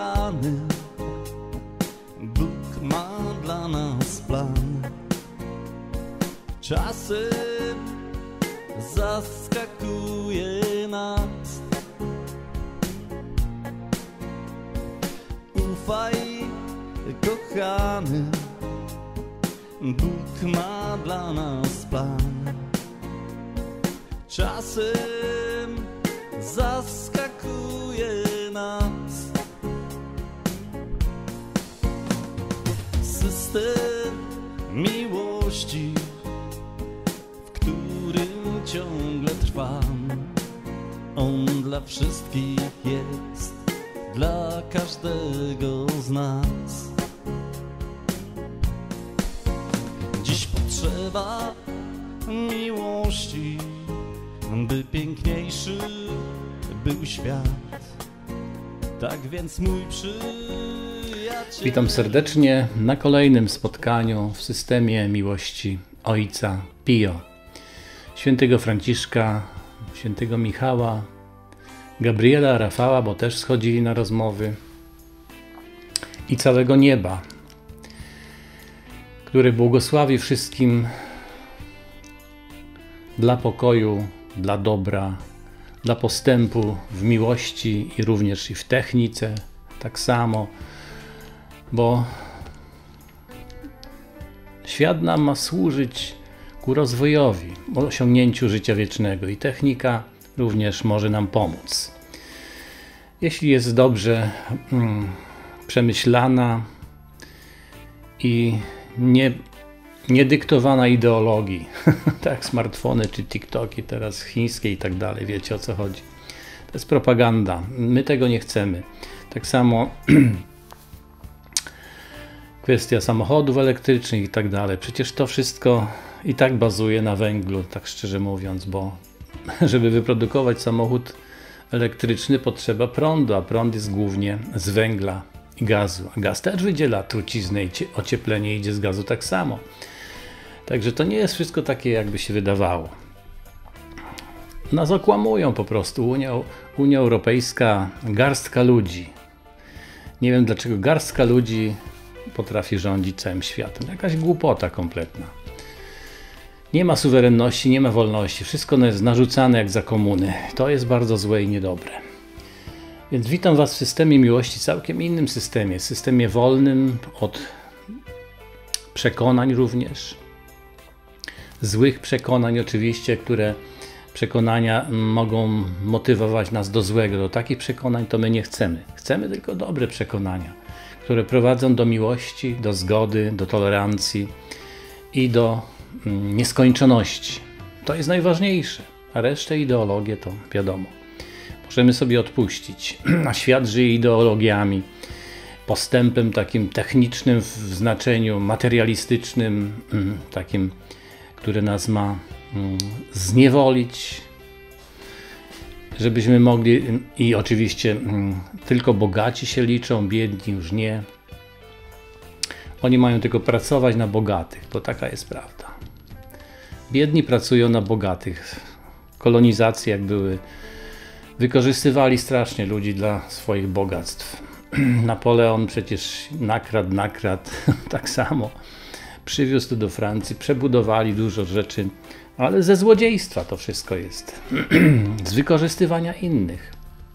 kochany, Bóg ma dla nas plan. Czasem zaskakuje nas. Ufaj, kochany, Bóg ma dla nas plan. Czasem zaskakuje nas. System miłości, w którym ciągle trwam. On dla wszystkich jest, dla każdego z nas. Dziś potrzeba miłości, by piękniejszy był świat. Tak więc mój przyjaciel... Witam serdecznie na kolejnym spotkaniu w systemie miłości Ojca Pio, świętego Franciszka, świętego Michała, Gabriela, Rafała, bo też schodzili na rozmowy, i całego nieba, który błogosławi wszystkim dla pokoju, dla dobra, dla postępu w miłości i również i w technice, tak samo, bo świat nam ma służyć ku rozwojowi, osiągnięciu życia wiecznego i technika również może nam pomóc. Jeśli jest dobrze przemyślana i nie dyktowana ideologii, tak, smartfony czy TikToki teraz chińskie i tak dalej, wiecie o co chodzi. To jest propaganda, my tego nie chcemy. Tak samo kwestia samochodów elektrycznych i tak dalej, przecież to wszystko i tak bazuje na węglu, tak szczerze mówiąc, bo żeby wyprodukować samochód elektryczny potrzeba prądu, a prąd jest głównie z węgla i gazu. A gaz też wydziela truciznę i ocieplenie idzie z gazu tak samo. Także to nie jest wszystko takie, jakby się wydawało. Nas okłamują po prostu. Unia Europejska, garstka ludzi. Nie wiem dlaczego garstka ludzi potrafi rządzić całym światem. Jakaś głupota kompletna. Nie ma suwerenności, nie ma wolności. Wszystko jest narzucane jak za komuny. To jest bardzo złe i niedobre. Więc witam Was w systemie miłości, całkiem innym systemie. Systemie wolnym od przekonań również. Złych przekonań oczywiście, które przekonania mogą motywować nas do złego. Do takich przekonań to my nie chcemy. Chcemy tylko dobre przekonania, które prowadzą do miłości, do zgody, do tolerancji i do nieskończoności. To jest najważniejsze, a resztę ideologię to wiadomo. Możemy sobie odpuścić, a świat żyje ideologiami, postępem takim technicznym w znaczeniu materialistycznym, takim, który nas ma zniewolić, żebyśmy mogli, i oczywiście tylko bogaci się liczą, biedni już nie. Oni mają tylko pracować na bogatych, bo taka jest prawda. Biedni pracują na bogatych. Kolonizacje jak były, wykorzystywali strasznie ludzi dla swoich bogactw. Napoleon przecież nakradł, tak samo. Przywiózł to do Francji, przebudowali dużo rzeczy, ale ze złodziejstwa to wszystko jest. Z wykorzystywania innych.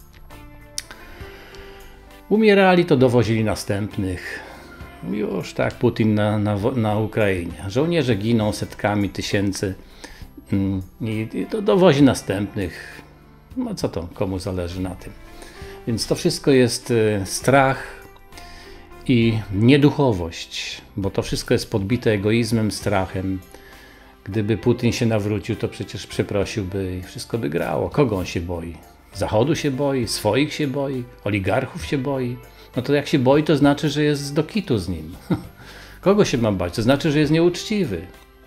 Umierali, to dowozili następnych. Już tak Putin na Ukrainie. Żołnierze giną setkami tysięcy i to dowozi następnych. No co to, komu zależy na tym? Więc to wszystko jest strach i nieduchowość, bo to wszystko jest podbite egoizmem, strachem. Gdyby Putin się nawrócił, to przecież przeprosiłby i wszystko by grało. Kogo on się boi? Zachodu się boi, swoich się boi, oligarchów się boi. No to jak się boi, to znaczy, że jest do kitu z nim. Kogo się ma bać? To znaczy, że jest nieuczciwy.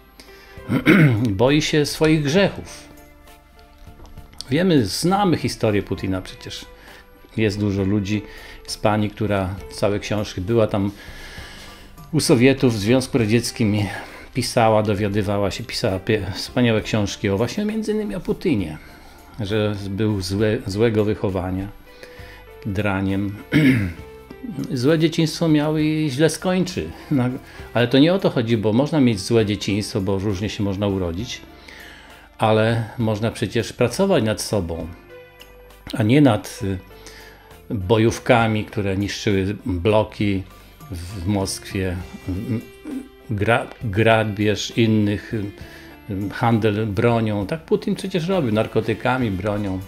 Boi się swoich grzechów. Wiemy, znamy historię Putina przecież. Jest dużo ludzi, z pani, która całe książki była tam u Sowietów, w Związku Radzieckim, pisała, dowiadywała się, pisała wspaniałe książki właśnie między innymi o Putinie, że był złego wychowania, draniem. złe dzieciństwo miały i źle skończy. Ale to nie o to chodzi, bo można mieć złe dzieciństwo, bo różnie się można urodzić, ale można przecież pracować nad sobą, a nie nad bojówkami, które niszczyły bloki w Moskwie, grabież innych, handel bronią. Tak Putin przecież robił, narkotykami, bronią.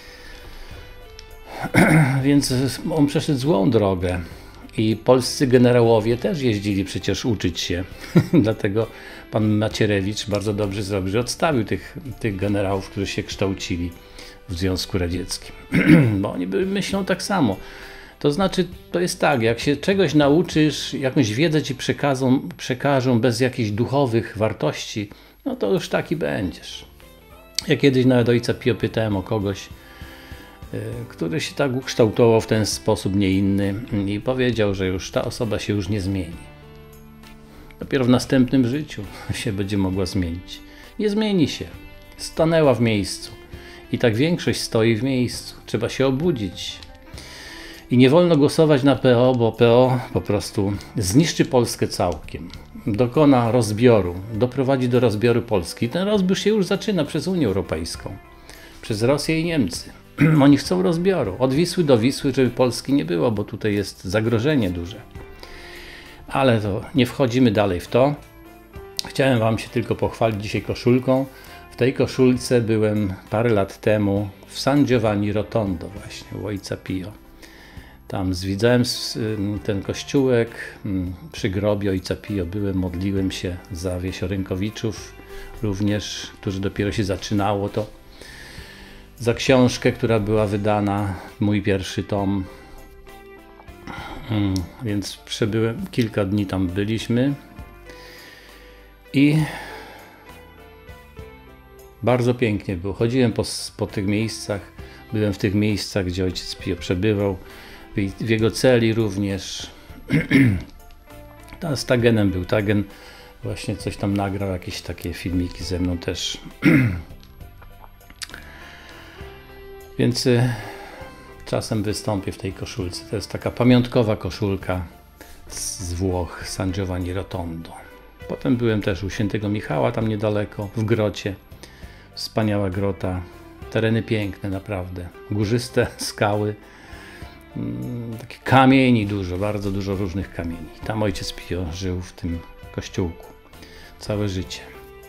Więc on przeszedł złą drogę i polscy generałowie też jeździli przecież uczyć się. Dlatego pan Macierewicz bardzo dobrze zrobił, że odstawił tych generałów, którzy się kształcili w Związku Radzieckim. Bo oni myślą tak samo. To znaczy, to jest tak, jak się czegoś nauczysz, jakąś wiedzę ci przekażą bez jakichś duchowych wartości, no to już taki będziesz. Ja kiedyś nawet ojca Pio pytałem o kogoś, który się tak ukształtował w ten sposób, nie inny, i powiedział, że już ta osoba się już nie zmieni. Dopiero w następnym życiu się będzie mogła zmienić. Nie zmieni się. Stanęła w miejscu. I tak większość stoi w miejscu. Trzeba się obudzić. I nie wolno głosować na PO, bo PO po prostu zniszczy Polskę całkiem. Dokona rozbioru, doprowadzi do rozbioru Polski. Ten rozbiór się już zaczyna przez Unię Europejską, przez Rosję i Niemcy. Oni chcą rozbioru, od Wisły do Wisły, żeby Polski nie było, bo tutaj jest zagrożenie duże. Ale to nie wchodzimy dalej w to. Chciałem wam się tylko pochwalić dzisiaj koszulką. W tej koszulce byłem parę lat temu w San Giovanni Rotondo właśnie, u ojca Pio. Tam zwiedzałem ten kościółek, przy grobie ojca Pio byłem, modliłem się za Wiesiorenkowiczów również, którzy dopiero się zaczynało to. Za książkę, która była wydana, mój pierwszy tom. Więc przebyłem, kilka dni tam byliśmy i bardzo pięknie było. Chodziłem po tych miejscach, byłem w tych miejscach, gdzie ojciec Pio przebywał, w jego celi również. Z Tagenem był. Tagen właśnie coś tam nagrał, jakieś takie filmiki ze mną też. Więc czasem wystąpię w tej koszulce. To jest taka pamiątkowa koszulka z Włoch, San Giovanni Rotondo. Potem byłem też u Świętego Michała, tam niedaleko, w grocie. Wspaniała grota. Tereny piękne, naprawdę. Górzyste skały. Takie kamieni dużo, bardzo dużo różnych kamieni. Tam ojciec Pio żył w tym kościółku całe życie.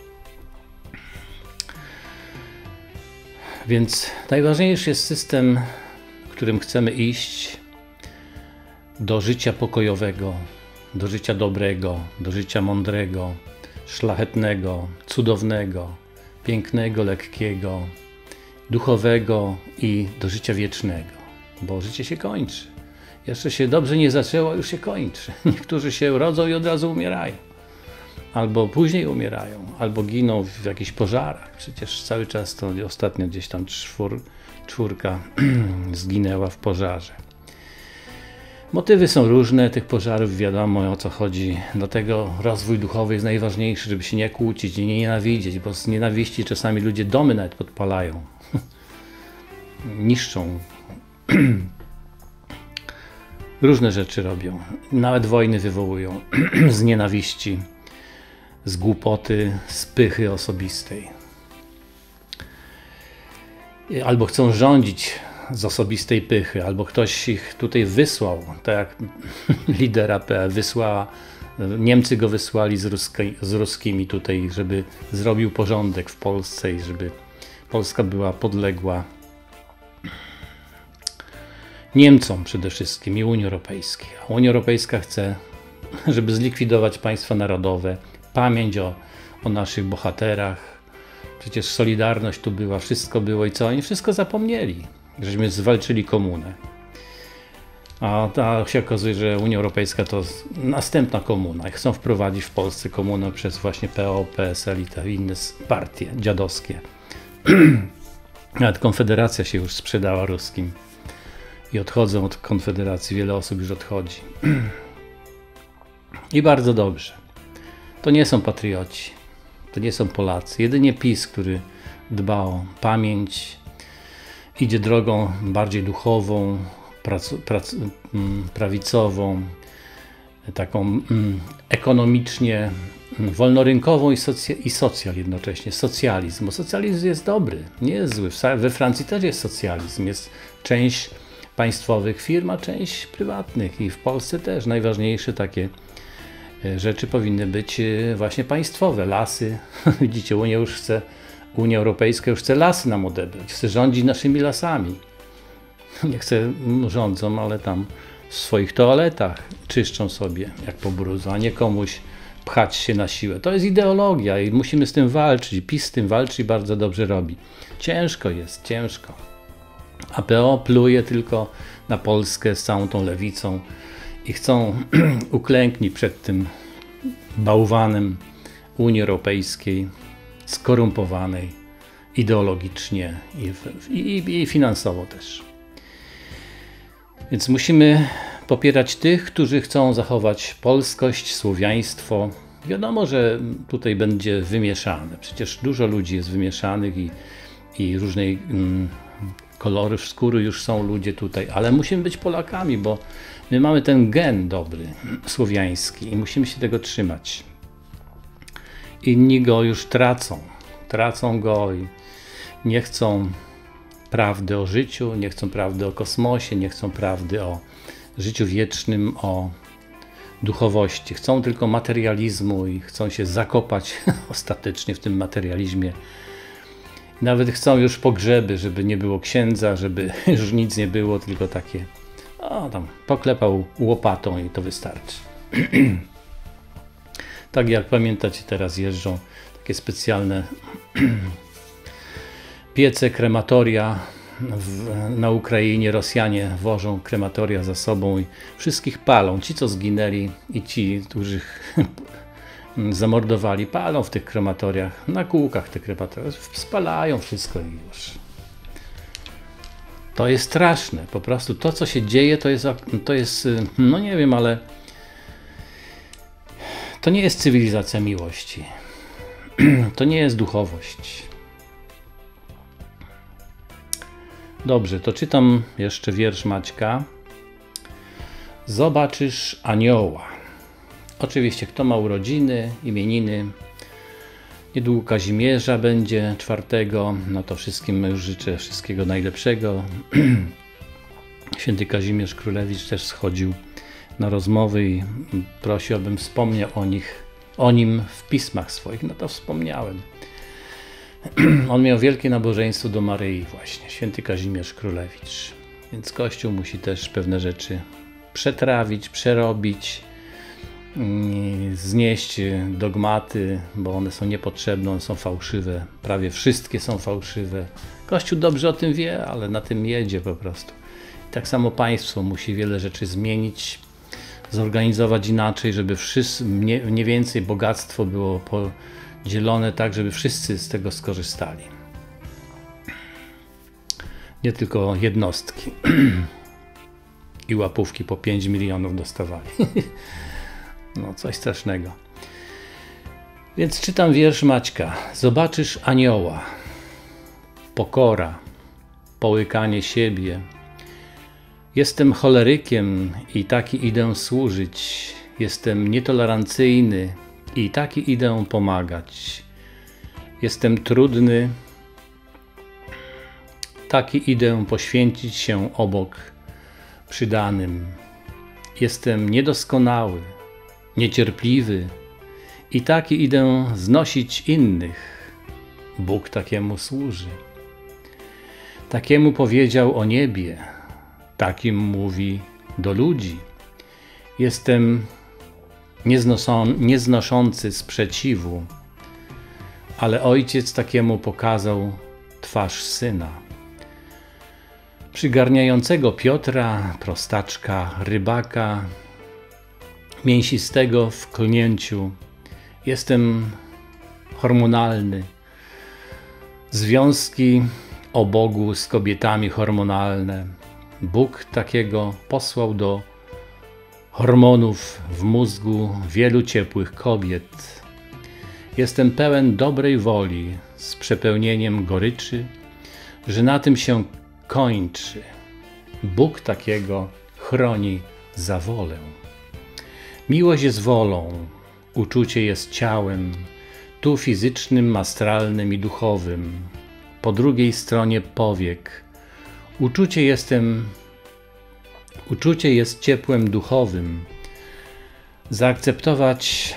Więc najważniejszy jest system, w którym chcemy iść do życia pokojowego, do życia dobrego, do życia mądrego, szlachetnego, cudownego, pięknego, lekkiego, duchowego i do życia wiecznego. Bo życie się kończy. Jeszcze się dobrze nie zaczęło, już się kończy. Niektórzy się rodzą i od razu umierają. Albo później umierają, albo giną w jakichś pożarach. Przecież cały czas to ostatnio gdzieś tam czwórka zginęła w pożarze. Motywy są różne tych pożarów, wiadomo o co chodzi. Dlatego rozwój duchowy jest najważniejszy, żeby się nie kłócić, nie nienawidzieć, bo z nienawiści czasami ludzie domy nawet podpalają. Niszczą. Różne rzeczy robią. Nawet wojny wywołują z nienawiści, z głupoty, z pychy osobistej. Albo chcą rządzić z osobistej pychy, albo ktoś ich tutaj wysłał, tak jak lidera PE wysłała, Niemcy go wysłali z ruskimi tutaj, żeby zrobił porządek w Polsce i żeby Polska była podległa Niemcom przede wszystkim i Unii Europejskiej. A Unia Europejska chce, żeby zlikwidować państwa narodowe, pamięć o naszych bohaterach. Przecież Solidarność tu była, wszystko było i co? Oni wszystko zapomnieli, żeśmy zwalczyli komunę. A się okazuje, że Unia Europejska to następna komuna i chcą wprowadzić w Polsce komunę przez właśnie PO, PSL i te inne partie dziadowskie. Nawet Konfederacja się już sprzedała ruskim. I odchodzą od Konfederacji, wiele osób już odchodzi. I bardzo dobrze. To nie są patrioci, to nie są Polacy. Jedynie PiS, który dba o pamięć, idzie drogą bardziej duchową, prawicową, taką ekonomicznie wolnorynkową i socjal jednocześnie, socjalizm. Bo socjalizm jest dobry, nie jest zły. We Francji też jest socjalizm, jest część państwowych firm, a część prywatnych i w Polsce też najważniejsze takie rzeczy powinny być właśnie państwowe. Lasy, widzicie, Unia Europejska już chce lasy nam odebrać, chce rządzić naszymi lasami. Nie chce rządzą, ale tam w swoich toaletach czyszczą sobie jak po brudzu, a nie komuś pchać się na siłę. To jest ideologia i musimy z tym walczyć. PiS z tym walczy i bardzo dobrze robi. Ciężko jest, ciężko. A PO pluje tylko na Polskę z całą tą lewicą i chcą uklęknij przed tym bałwanem Unii Europejskiej, skorumpowanej ideologicznie i finansowo też. Więc musimy popierać tych, którzy chcą zachować polskość, słowiaństwo. Wiadomo, że tutaj będzie wymieszane. Przecież dużo ludzi jest wymieszanych i różnej kolorów skóry już są ludzie tutaj, ale musimy być Polakami, bo my mamy ten gen dobry, słowiański i musimy się tego trzymać. Inni go już tracą go i nie chcą prawdy o życiu, nie chcą prawdy o kosmosie, nie chcą prawdy o życiu wiecznym, o duchowości. Chcą tylko materializmu i chcą się zakopać ostatecznie w tym materializmie. Nawet chcą już pogrzeby, żeby nie było księdza, żeby już nic nie było, tylko takie tam poklepał łopatą i to wystarczy. Tak jak pamiętacie, teraz jeżdżą takie specjalne piece, krematoria na Ukrainie. Rosjanie wożą krematoria za sobą i wszystkich palą. Ci, co zginęli i ci, których zamordowali, palą w tych krematoriach, na kółkach te krematoria, spalają wszystko i już. To jest straszne, po prostu to, co się dzieje, to jest no nie wiem, ale to nie jest cywilizacja miłości. To nie jest duchowość. Dobrze, to czytam jeszcze wiersz Maćka. Zobaczysz anioła. Oczywiście, kto ma urodziny, imieniny, niedługo Kazimierza będzie 4, no to wszystkim już życzę wszystkiego najlepszego. Święty Kazimierz Królewicz też schodził na rozmowy i prosił, abym wspomniał o nim w pismach swoich. No to wspomniałem. On miał wielkie nabożeństwo do Maryi właśnie, święty Kazimierz Królewicz. Więc Kościół musi też pewne rzeczy przetrawić, przerobić, znieść dogmaty, bo one są niepotrzebne, one są fałszywe. Prawie wszystkie są fałszywe. Kościół dobrze o tym wie, ale na tym jedzie po prostu. I tak samo państwo musi wiele rzeczy zmienić, zorganizować inaczej, żeby mniej więcej bogactwo było podzielone tak, żeby wszyscy z tego skorzystali. Nie tylko jednostki. I łapówki po 5 milionów dostawali. No, coś strasznego. Więc czytam wiersz Maćka. Zobaczysz anioła. Pokora, połykanie siebie. Jestem cholerykiem i taki idę służyć. Jestem nietolerancyjny i taki idę pomagać. Jestem trudny, taki idę poświęcić się obok przydanym. Jestem niedoskonały, niecierpliwy i taki idę znosić innych. Bóg takiemu służy. Takiemu powiedział o niebie, takim mówi do ludzi. Jestem nieznoszący sprzeciwu, ale Ojciec takiemu pokazał twarz Syna. Przygarniającego Piotra, prostaczka, rybaka, mięsistego w klnięciu. Jestem hormonalny. Związki o Bogu z kobietami hormonalne. Bóg takiego posłał do hormonów w mózgu wielu ciepłych kobiet. Jestem pełen dobrej woli z przepełnieniem goryczy, że na tym się kończy. Bóg takiego chroni za wolę. Miłość jest wolą, uczucie jest ciałem, tu fizycznym, astralnym i duchowym. Po drugiej stronie powiek. Uczucie jest ciepłem duchowym. Zaakceptować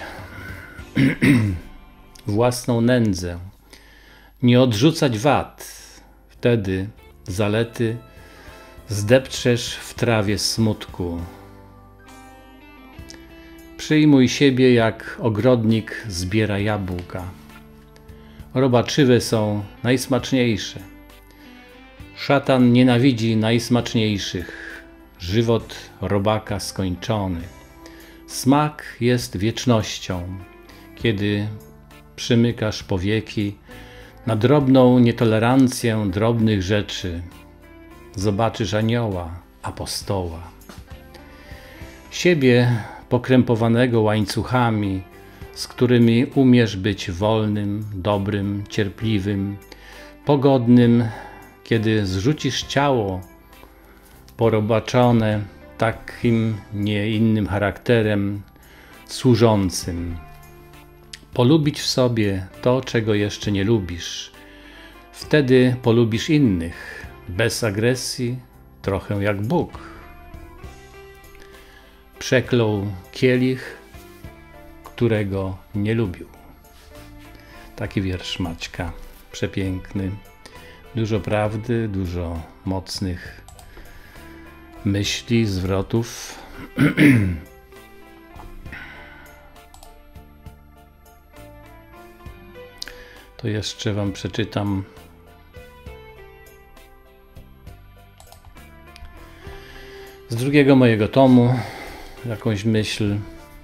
własną nędzę, nie odrzucać wad, wtedy zalety zdepczesz w trawie smutku. Przyjmuj siebie, jak ogrodnik zbiera jabłka. Robaczywe są najsmaczniejsze. Szatan nienawidzi najsmaczniejszych. Żywot robaka skończony. Smak jest wiecznością, kiedy przymykasz powieki na drobną nietolerancję drobnych rzeczy. Zobaczysz anioła, apostoła. Siebie pokrępowanego łańcuchami, z którymi umiesz być wolnym, dobrym, cierpliwym, pogodnym, kiedy zrzucisz ciało porobaczone takim, nie innym charakterem, służącym. Polubić w sobie to, czego jeszcze nie lubisz. Wtedy polubisz innych, bez agresji, trochę jak Bóg. Przeklął kielich, którego nie lubił. Taki wiersz Maćka, przepiękny. Dużo prawdy, dużo mocnych myśli, zwrotów. To jeszcze wam przeczytam z drugiego mojego tomu jakąś myśl.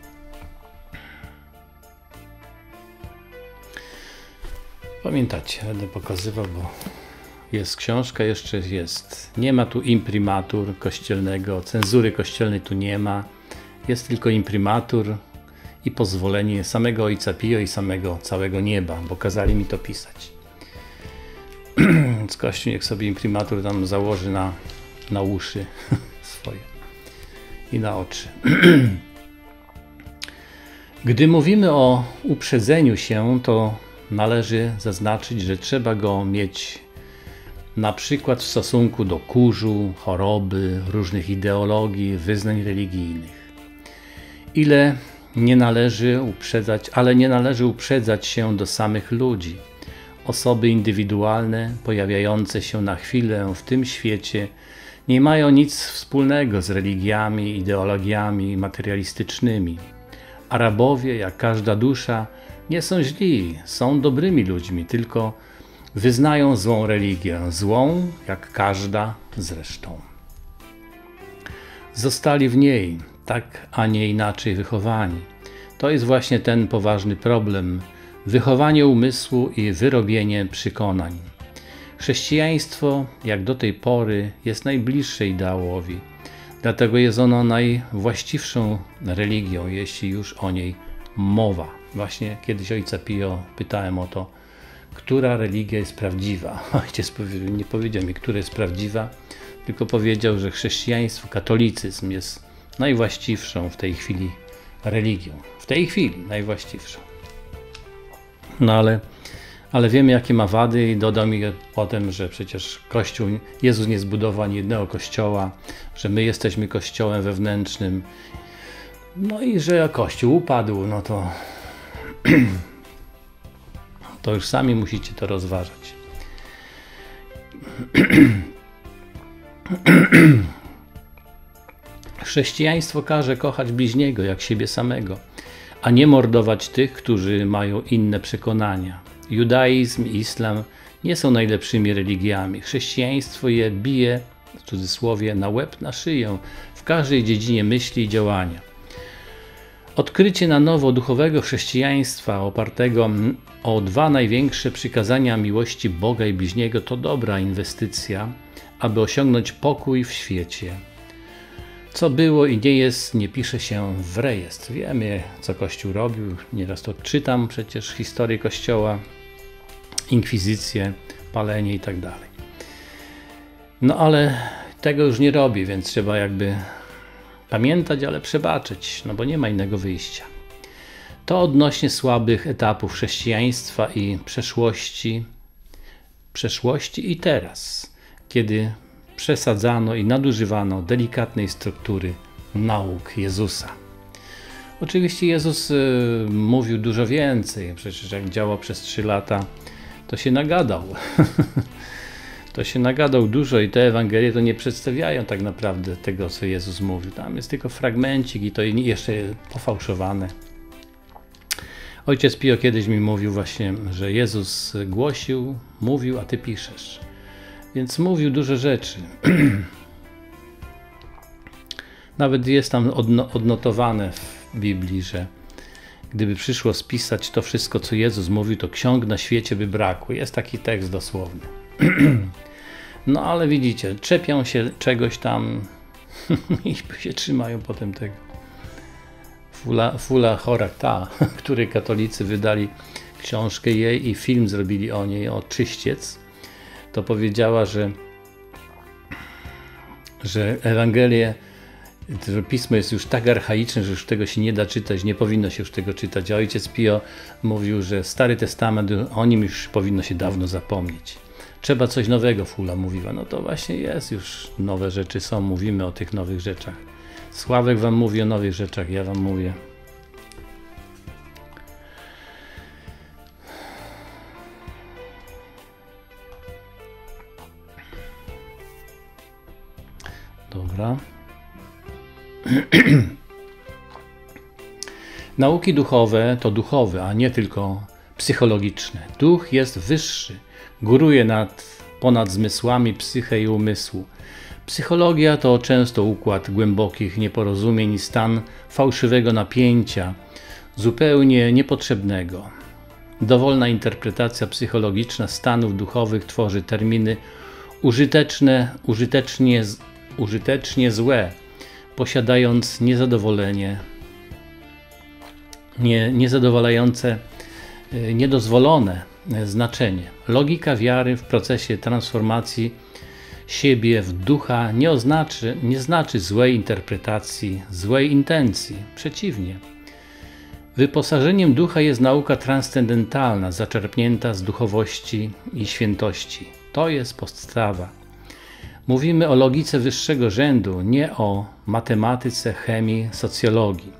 Pamiętacie, będę pokazywał, bo jest książka, jeszcze jest. Nie ma tu imprimatur kościelnego, cenzury kościelnej tu nie ma. Jest tylko imprimatur i pozwolenie samego Ojca Pio i samego całego nieba, bo kazali mi to pisać. Więc Kościół niech sobie imprimatur tam założy na uszy swoje i na oczy. Gdy mówimy o uprzedzeniu się, to należy zaznaczyć, że trzeba go mieć na przykład w stosunku do kurzu, choroby, różnych ideologii, wyznań religijnych. Ale nie należy uprzedzać się do samych ludzi. Osoby indywidualne, pojawiające się na chwilę w tym świecie, nie mają nic wspólnego z religiami, ideologiami materialistycznymi. Arabowie, jak każda dusza, nie są źli, są dobrymi ludźmi, tylko wyznają złą religię, złą jak każda zresztą. Zostali w niej tak, a nie inaczej wychowani. To jest właśnie ten poważny problem, wychowanie umysłu i wyrobienie przekonań. Chrześcijaństwo, jak do tej pory, jest najbliższe ideałowi, dlatego jest ono najwłaściwszą religią, jeśli już o niej mowa. Właśnie kiedyś Ojca Pio pytałem o to, która religia jest prawdziwa. Ojciec nie powiedział mi, która jest prawdziwa, tylko powiedział, że chrześcijaństwo, katolicyzm jest najwłaściwszą w tej chwili religią. W tej chwili najwłaściwszą. No ale wiemy, jakie ma wady i dodał mi potem, że przecież Kościół, Jezus nie zbudował ani jednego kościoła, że my jesteśmy kościołem wewnętrznym. No i że Kościół upadł, no to to już sami musicie to rozważać. Chrześcijaństwo każe kochać bliźniego jak siebie samego, a nie mordować tych, którzy mają inne przekonania. Judaizm i islam nie są najlepszymi religiami. Chrześcijaństwo je bije, w cudzysłowie, na łeb, na szyję, w każdej dziedzinie myśli i działania. Odkrycie na nowo duchowego chrześcijaństwa opartego o dwa największe przykazania miłości Boga i bliźniego to dobra inwestycja, aby osiągnąć pokój w świecie. Co było i nie jest, nie pisze się w rejestr. Wiemy, co Kościół robił, nieraz to czytam przecież historię Kościoła, inkwizycję, palenie i tak dalej. No ale tego już nie robi, więc trzeba jakby pamiętać, ale przebaczyć, no bo nie ma innego wyjścia. To odnośnie słabych etapów chrześcijaństwa i przeszłości i teraz, kiedy przesadzano i nadużywano delikatnej struktury nauk Jezusa. Oczywiście Jezus mówił dużo więcej, przecież jak działał przez 3 lata, to się nagadał. To się nagadał dużo i te Ewangelie to nie przedstawiają tak naprawdę tego, co Jezus mówił. Tam jest tylko fragmencik i to jeszcze pofałszowane. Ojciec Pio kiedyś mi mówił właśnie, że Jezus głosił, mówił, a ty piszesz. Więc mówił dużo rzeczy. Nawet jest tam odnotowane w Biblii, że gdyby przyszło spisać to wszystko, co Jezus mówił, to ksiąg na świecie by brakło. Jest taki tekst dosłowny. No ale widzicie, czepią się czegoś tam i się trzymają potem tego. Fula Horak, której katolicy wydali książkę jej i film zrobili o niej, o Czyściec, to powiedziała, że Ewangelie, że Pismo jest już tak archaiczne, że już tego się nie da czytać, nie powinno się już tego czytać. A ojciec Pio mówił, że Stary Testament, o nim już powinno się dawno zapomnieć. Trzeba coś nowego, Fula mówiła. No to właśnie jest, już nowe rzeczy są, mówimy o tych nowych rzeczach. Sławek wam mówi o nowych rzeczach, ja wam mówię. Dobra. Nauki duchowe to duchowe, a nie tylko psychologiczne. Duch jest wyższy, góruje ponad zmysłami psyche i umysłu. Psychologia to często układ głębokich nieporozumień i stan fałszywego napięcia, zupełnie niepotrzebnego. Dowolna interpretacja psychologiczna stanów duchowych tworzy terminy użyteczne, użytecznie złe, posiadając niezadowalające, niedozwolone znaczenie. Logika wiary w procesie transformacji siebie w ducha nie znaczy złej interpretacji, złej intencji. Przeciwnie. Wyposażeniem ducha jest nauka transcendentalna, zaczerpnięta z duchowości i świętości. To jest podstawa. Mówimy o logice wyższego rzędu, nie o matematyce, chemii, socjologii.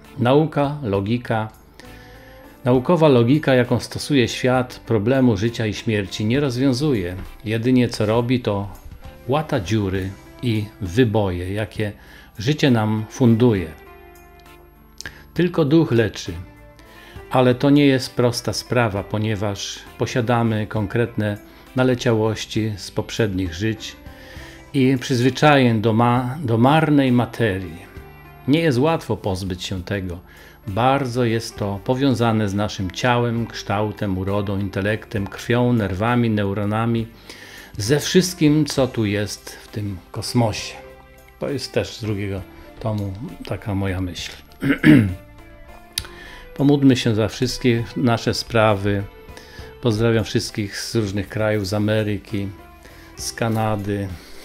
Naukowa logika, jaką stosuje świat, problemu życia i śmierci nie rozwiązuje. Jedynie co robi, to łata dziury i wyboje, jakie życie nam funduje. Tylko duch leczy, ale to nie jest prosta sprawa, ponieważ posiadamy konkretne naleciałości z poprzednich żyć i przyzwyczajeń do marnej materii. Nie jest łatwo pozbyć się tego. Bardzo jest to powiązane z naszym ciałem, kształtem, urodą, intelektem, krwią, nerwami, neuronami, ze wszystkim, co tu jest w tym kosmosie. To jest też z drugiego tomu taka moja myśl. Pomódlmy się za wszystkie nasze sprawy. Pozdrawiam wszystkich z różnych krajów, z Ameryki, z Kanady.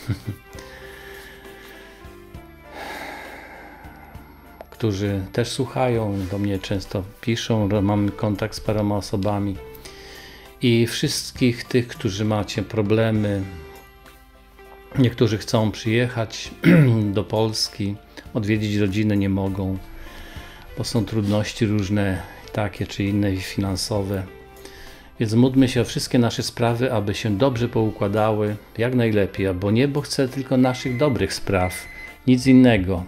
Którzy też słuchają, do mnie często piszą, mamy kontakt z paroma osobami. I wszystkich tych, którzy macie problemy, niektórzy chcą przyjechać do Polski, odwiedzić rodzinę, nie mogą, bo są trudności różne, takie czy inne finansowe. Więc módlmy się o wszystkie nasze sprawy, aby się dobrze poukładały, jak najlepiej, bo niebo chce tylko naszych dobrych spraw, nic innego.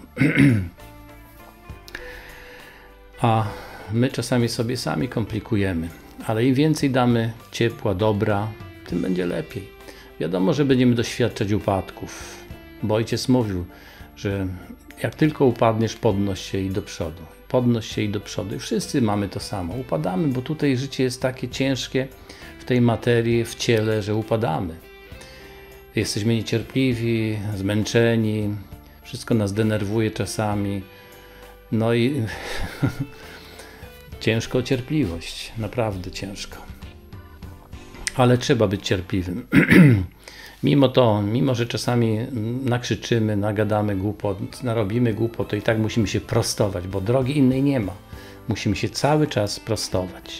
A my czasami sobie sami komplikujemy, ale im więcej damy ciepła, dobra, tym będzie lepiej. Wiadomo, że będziemy doświadczać upadków, bo ojciec mówił, że jak tylko upadniesz, podnoś się i do przodu. Podnoś się i do przodu. I wszyscy mamy to samo. Upadamy, bo tutaj życie jest takie ciężkie w tej materii, w ciele, że upadamy. Jesteśmy niecierpliwi, zmęczeni, wszystko nas denerwuje czasami. No i ciężko o cierpliwość, naprawdę ciężko. Ale trzeba być cierpliwym. Mimo to, mimo że czasami nakrzyczymy, nagadamy głupot, narobimy głupot, to i tak musimy się prostować, bo drogi innej nie ma. Musimy się cały czas prostować.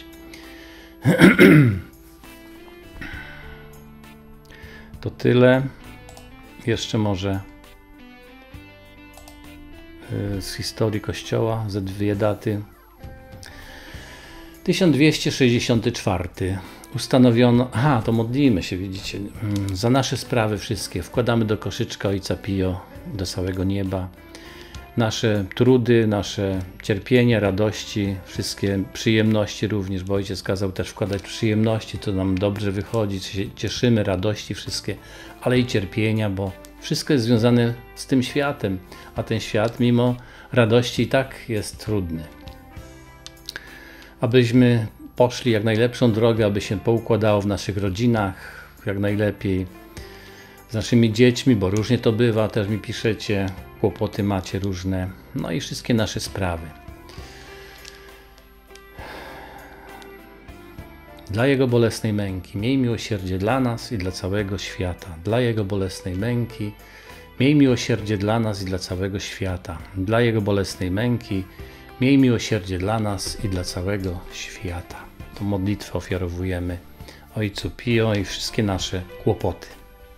To tyle. Jeszcze może z historii Kościoła, ze dwie daty. 1264 ustanowiono, to modlimy się, widzicie, za nasze sprawy wszystkie. Wkładamy do koszyczka Ojca Pio, do całego nieba. Nasze trudy, nasze cierpienia, radości, wszystkie przyjemności również, bo Ojciec kazał też wkładać przyjemności, to nam dobrze wychodzi, się cieszymy, radości wszystkie, ale i cierpienia, bo wszystko jest związane z tym światem, a ten świat mimo radości i tak jest trudny. Abyśmy poszli jak najlepszą drogę, aby się poukładało w naszych rodzinach jak najlepiej, z naszymi dziećmi, bo różnie to bywa, też mi piszecie, kłopoty macie różne, no i wszystkie nasze sprawy. Dla Jego bolesnej męki miej miłosierdzie dla nas i dla całego świata. Dla Jego bolesnej męki miej miłosierdzie dla nas i dla całego świata. Dla Jego bolesnej męki miej miłosierdzie dla nas i dla całego świata. Tą modlitwę ofiarowujemy Ojcu Pio i wszystkie nasze kłopoty.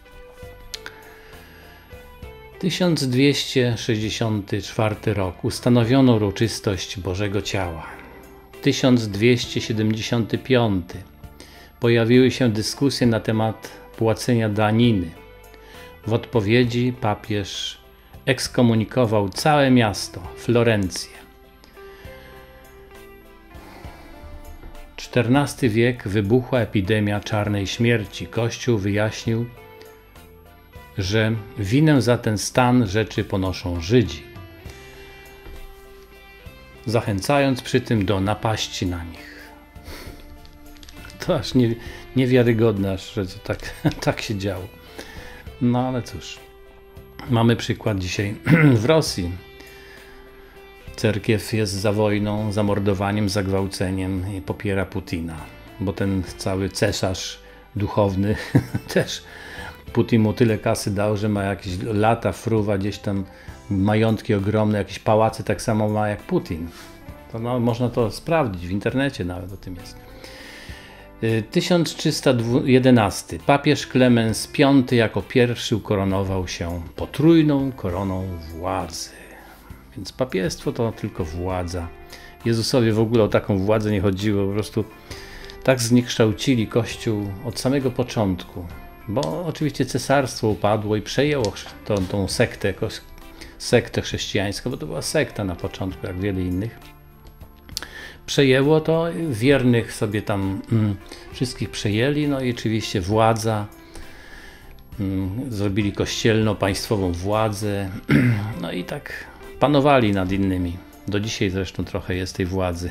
1264 rok ustanowiono uroczystość Bożego Ciała. 1275 pojawiły się dyskusje na temat płacenia daniny. W odpowiedzi papież ekskomunikował całe miasto, Florencję. XIV wiek wybuchła epidemia czarnej śmierci. Kościół wyjaśnił, że winę za ten stan rzeczy ponoszą Żydzi, zachęcając przy tym do napaści na nich. To aż niewiarygodne, że to tak się działo. No ale cóż, mamy przykład dzisiaj w Rosji. Cerkiew jest za wojną, zamordowaniem, zagwałceniem i popiera Putina, bo ten cały cesarz duchowny też Putin mu tyle kasy dał, że ma jakieś lata, fruwa, gdzieś tam majątki ogromne, jakieś pałace tak samo ma jak Putin. To można to sprawdzić, w internecie nawet o tym jest. 1311. Papież Klemens V jako pierwszy ukoronował się potrójną koroną władzy. Więc papiestwo to tylko władza. Jezusowi w ogóle o taką władzę nie chodziło, po prostu tak zniekształcili Kościół od samego początku. Bo oczywiście cesarstwo upadło i przejęło tą sektę chrześcijańską, bo to była sekta na początku, jak wiele innych. Przejęło to, wiernych sobie tam wszystkich przejęli, no i oczywiście władza, zrobili kościelno-państwową władzę, no i tak panowali nad innymi. Do dzisiaj zresztą trochę jest tej władzy.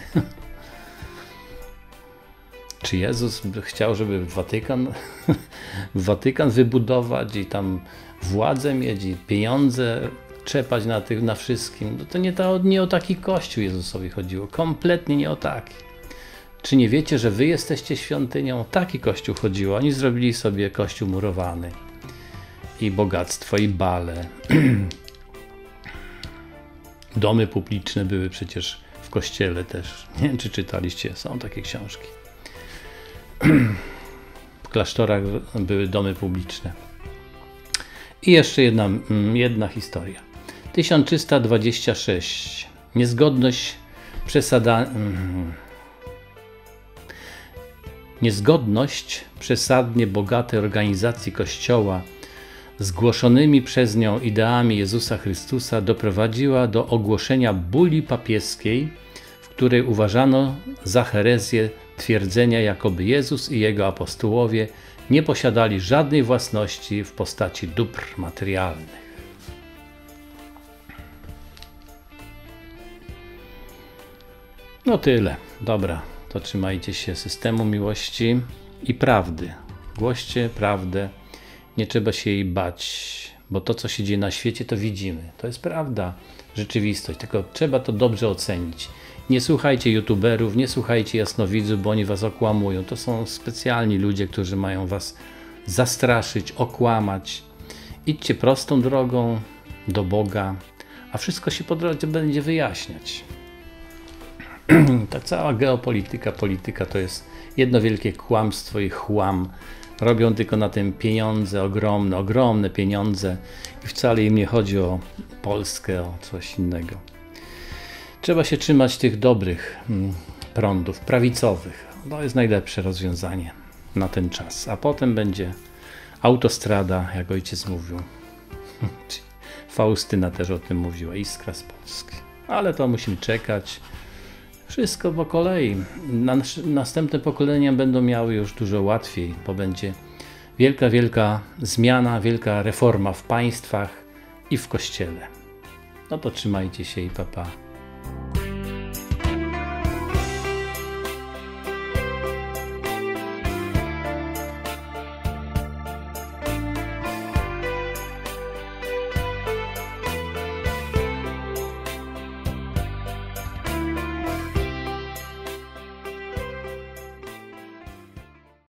Czy Jezus chciał, żeby Watykan wybudować i tam władzę mieć i pieniądze trzepać na wszystkim? No to nie o taki Kościół Jezusowi chodziło. Kompletnie nie o taki. Czy nie wiecie, że wy jesteście świątynią? O taki Kościół chodziło. Oni zrobili sobie Kościół murowany. I bogactwo, i bale. Domy publiczne były przecież w kościele też. Nie wiem, czy czytaliście, są takie książki. W klasztorach były domy publiczne. I jeszcze jedna historia. 1326. Niezgodność przesadnie bogatej organizacji Kościoła z głoszonymi przez nią ideami Jezusa Chrystusa doprowadziła do ogłoszenia bulli papieskiej, w której uważano za herezję twierdzenia, jakoby Jezus i Jego apostołowie nie posiadali żadnej własności w postaci dóbr materialnych. No tyle. Dobra, to trzymajcie się systemu miłości i prawdy. Głoście prawdę. Nie trzeba się jej bać, bo to, co się dzieje na świecie, to widzimy. To jest prawda, rzeczywistość, tylko trzeba to dobrze ocenić. Nie słuchajcie youtuberów, nie słuchajcie jasnowidzów, bo oni was okłamują. To są specjalni ludzie, którzy mają was zastraszyć, okłamać. Idźcie prostą drogą do Boga, a wszystko się po drodze będzie wyjaśniać. Ta cała geopolityka, polityka to jest jedno wielkie kłamstwo i chłam. Robią tylko na tym pieniądze, ogromne pieniądze i wcale im nie chodzi o Polskę, o coś innego. Trzeba się trzymać tych dobrych prądów, prawicowych. To jest najlepsze rozwiązanie na ten czas. A potem będzie autostrada, jak ojciec mówił. Faustyna też o tym mówiła, iskra z Polski. Ale to musimy czekać. Wszystko po kolei. Następne pokolenia będą miały już dużo łatwiej, bo będzie wielka zmiana, wielka reforma w państwach i w Kościele. No to trzymajcie się i pa pa.